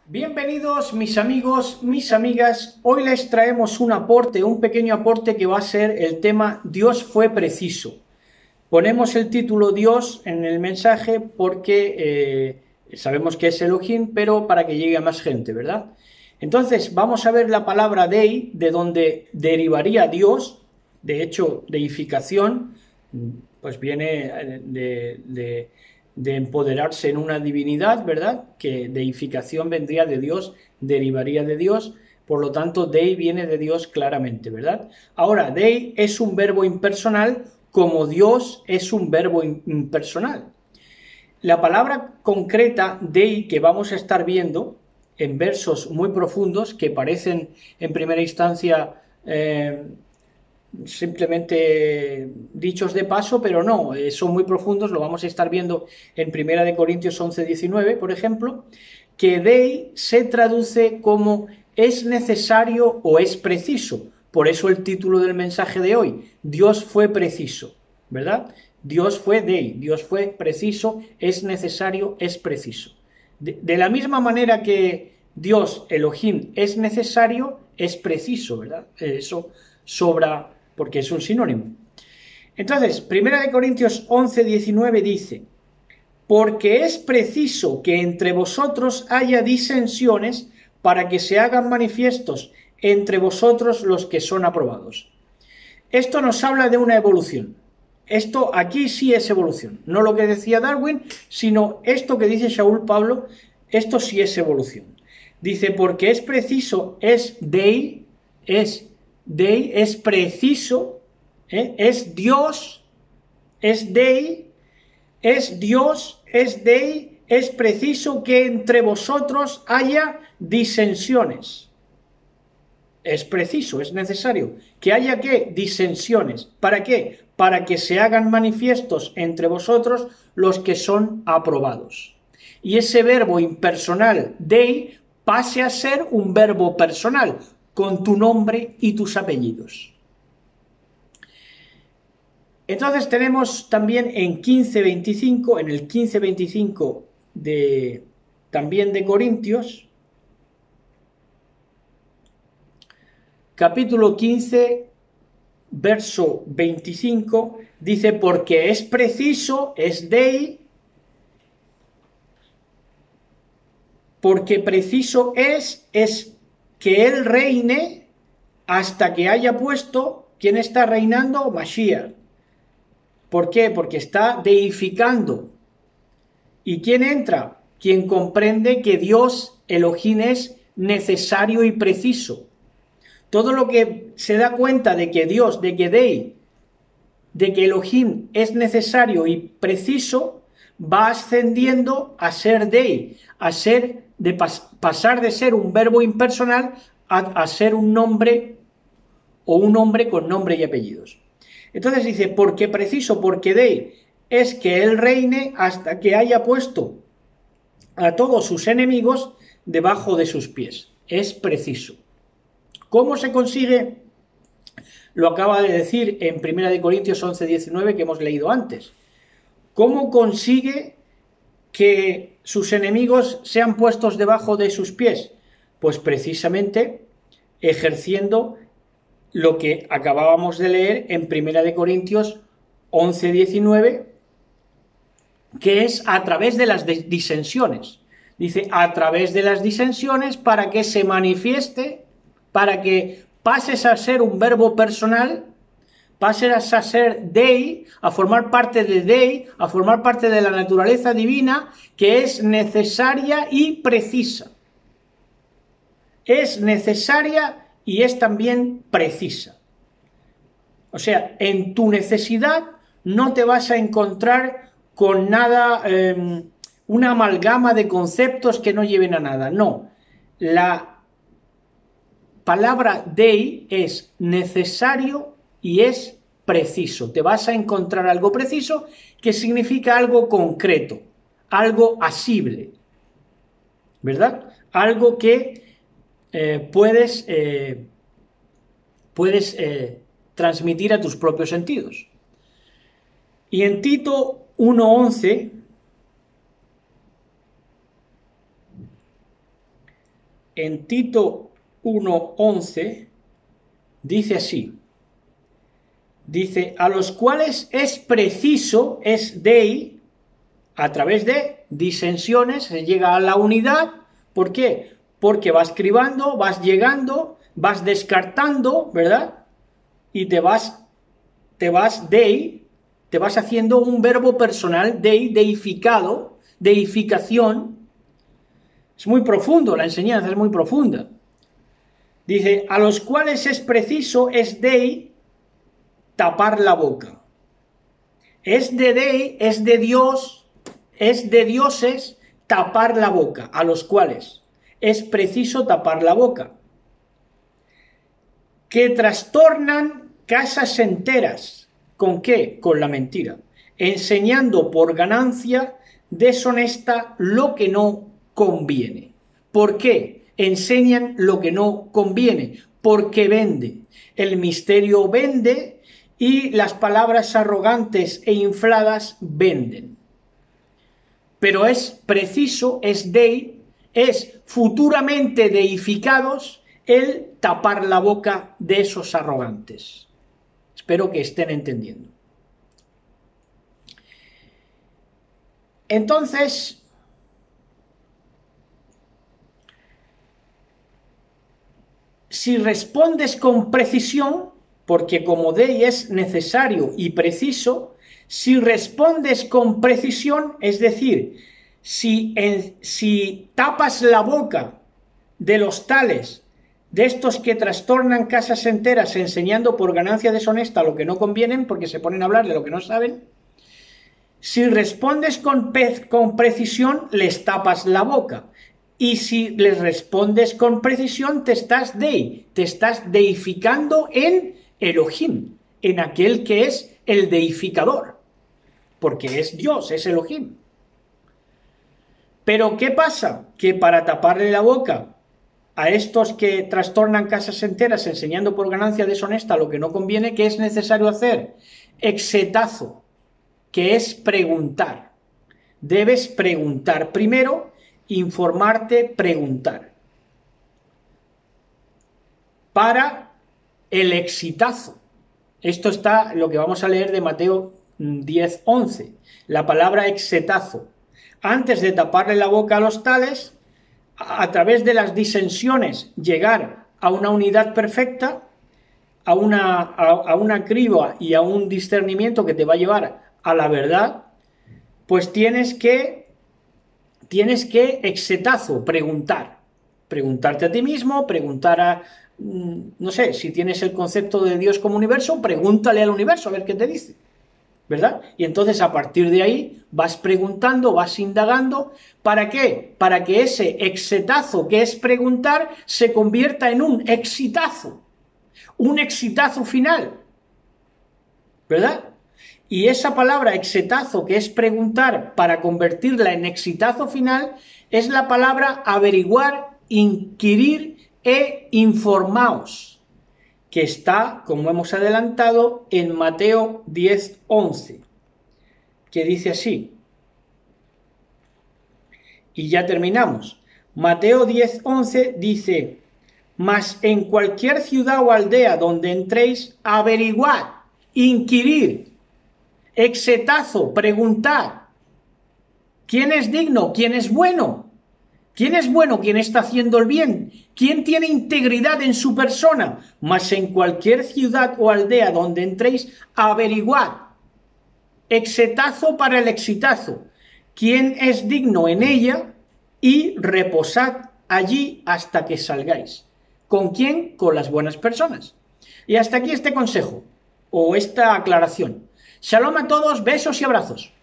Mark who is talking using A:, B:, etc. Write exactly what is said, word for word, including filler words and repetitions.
A: Bienvenidos mis amigos, mis amigas. Hoy les traemos un aporte, un pequeño aporte que va a ser el tema Dios fue preciso. Ponemos el título Dios en el mensaje porque eh, sabemos que es Elohim, pero para que llegue a más gente, ¿verdad? Entonces vamos a ver la palabra Dei, de donde derivaría Dios. De hecho, deificación, pues viene de... de de empoderarse en una divinidad, ¿verdad? Que deificación vendría de Dios, derivaría de Dios, por lo tanto, Dei viene de Dios claramente, ¿verdad? Ahora, Dei es un verbo impersonal como Dios es un verbo impersonal. La palabra concreta, Dei, que vamos a estar viendo en versos muy profundos, que parecen en primera instancia eh, simplemente dichos de paso, pero no, eh, son muy profundos, lo vamos a estar viendo en primera de Corintios once, diecinueve, por ejemplo, que Dei se traduce como es necesario o es preciso. Por eso el título del mensaje de hoy, Dios fue preciso, ¿verdad? Dios fue Dei, Dios fue preciso, es necesario, es preciso. De, de la misma manera que Dios, Elohim, es necesario, es preciso, ¿verdad? Eso sobra porque es un sinónimo. Entonces, primera de Corintios once, diecinueve dice, porque es preciso que entre vosotros haya disensiones para que se hagan manifiestos entre vosotros los que son aprobados. Esto nos habla de una evolución. Esto aquí sí es evolución. No lo que decía Darwin, sino esto que dice Shaul Pablo, esto sí es evolución. Dice, porque es preciso, es Dei, es Dei, es preciso, ¿eh? es Dios, es Dei, es Dios, es Dei, es preciso que entre vosotros haya disensiones. Es preciso, es necesario que haya ¿qué? Disensiones. ¿Para qué? Para que se hagan manifiestos entre vosotros los que son aprobados. Y ese verbo impersonal, Dei, pase a ser un verbo personal, con tu nombre y tus apellidos. Entonces tenemos también en quince veinticinco, en el quince veinticinco de, también de Corintios, capítulo quince, verso veinticinco, dice, porque es preciso, es Dei, porque preciso es, es que Él reine hasta que haya puesto, ¿quién está reinando? Mashiach. ¿Por qué? Porque está deificando. ¿Y quién entra? Quien comprende que Dios, Elohim, es necesario y preciso. Todo lo que se da cuenta de que Dios, de que Dei, de que Elohim es necesario y preciso, va ascendiendo a ser Dei, a ser de pas, pasar de ser un verbo impersonal a, a ser un nombre o un hombre con nombre y apellidos. Entonces dice, porque preciso, porque Dei es que Él reine hasta que haya puesto a todos sus enemigos debajo de sus pies. Es preciso. ¿Cómo se consigue? Lo acaba de decir en primera de Corintios once, diecinueve que hemos leído antes. ¿Cómo consigue que sus enemigos sean puestos debajo de sus pies? Pues precisamente ejerciendo lo que acabábamos de leer en primera de Corintios once, diecinueve, que es a través de las disensiones. Dice, a través de las disensiones para que se manifieste, para que pases a ser un verbo personal, pases a ser Dei, a formar parte de Dei, a formar parte de la naturaleza divina, que es necesaria y precisa. Es necesaria y es también precisa. O sea, en tu necesidad no te vas a encontrar con nada, eh, una amalgama de conceptos que no lleven a nada. No, la palabra Dei es necesario y es preciso. Te vas a encontrar algo preciso que significa algo concreto, algo asible, ¿verdad? Algo que Eh, puedes, eh, puedes eh, transmitir a tus propios sentidos. Y en Tito uno once en Tito uno once, dice así, dice, a los cuales es preciso, es dei, a través de disensiones, se llega a la unidad. ¿Por qué? Porque vas cribando, vas llegando, vas descartando, ¿verdad? Y te vas, te vas dei, te vas haciendo un verbo personal, dei, deificado, deificación. Es muy profundo, la enseñanza es muy profunda. Dice, a los cuales es preciso, es dei, tapar la boca. Es de dei, es de Dios, es de dioses tapar la boca, a los cuales es preciso tapar la boca. Que trastornan casas enteras. ¿Con qué? Con la mentira. Enseñando por ganancia deshonesta lo que no conviene. ¿Por qué? Enseñan lo que no conviene. Porque vende. El misterio vende y las palabras arrogantes e infladas venden. Pero es preciso, es dei, es futuramente deificados el tapar la boca de esos arrogantes. Espero que estén entendiendo. Entonces, si respondes con precisión, porque como dei es necesario y preciso, si respondes con precisión, es decir, si, en, si tapas la boca de los tales, de estos que trastornan casas enteras enseñando por ganancia deshonesta lo que no convienen, porque se ponen a hablar de lo que no saben, si respondes con, con precisión, les tapas la boca. Y si les respondes con precisión, te estás dei, te estás deificando en Elohim, en aquel que es el deificador, porque es Dios, es Elohim. Pero ¿qué pasa? Que para taparle la boca a estos que trastornan casas enteras enseñando por ganancia deshonesta lo que no conviene, ¿qué es necesario hacer? Exetazo, que es preguntar. Debes preguntar primero, informarte, preguntar. Para el exitazo. Esto está lo que vamos a leer de Mateo diez once. La palabra exetazo. Antes de taparle la boca a los tales, a través de las disensiones, llegar a una unidad perfecta, a una, a, a una criba y a un discernimiento que te va a llevar a la verdad, pues tienes que, tienes que exetazo, preguntar. Preguntarte a ti mismo, preguntar a, no sé, si tienes el concepto de Dios como universo, pregúntale al universo a ver qué te dice, ¿verdad? Y entonces a partir de ahí vas preguntando, vas indagando. ¿Para qué? Para que ese exetazo que es preguntar se convierta en un exitazo, un exitazo final, ¿verdad? Y esa palabra exetazo, que es preguntar, para convertirla en exitazo final, es la palabra averiguar, inquirir e informaos, que está, como hemos adelantado, en Mateo diez once, que dice así. Y ya terminamos. Mateo diez once dice, mas en cualquier ciudad o aldea donde entréis, averiguad, inquirir, exetazo, preguntad, ¿quién es digno? ¿Quién es bueno? ¿Quién es bueno? ¿Quién está haciendo el bien? ¿Quién tiene integridad en su persona? Mas en cualquier ciudad o aldea donde entréis, averiguad. Exetazo para el exitazo. ¿Quién es digno en ella? Y reposad allí hasta que salgáis. ¿Con quién? Con las buenas personas. Y hasta aquí este consejo, o esta aclaración. Shalom a todos, besos y abrazos.